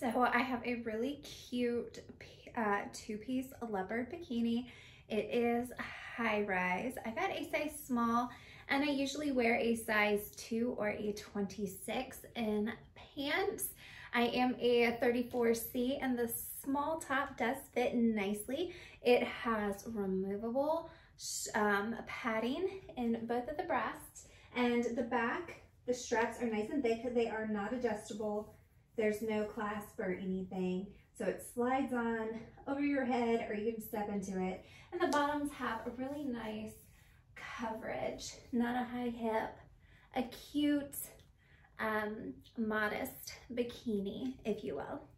So I have a really cute two-piece leopard bikini. It is high rise. I got a size small, and I usually wear a size 2 or a 26 in pants. I am a 34C, and the small top does fit nicely. It has removable padding in both of the breasts, and the back, the straps are nice and thick. They are not adjustable. There's no clasp or anything, so it slides on over your head, or you can step into it. And the bottoms have a really nice coverage, not a high hip, a cute, modest bikini, if you will.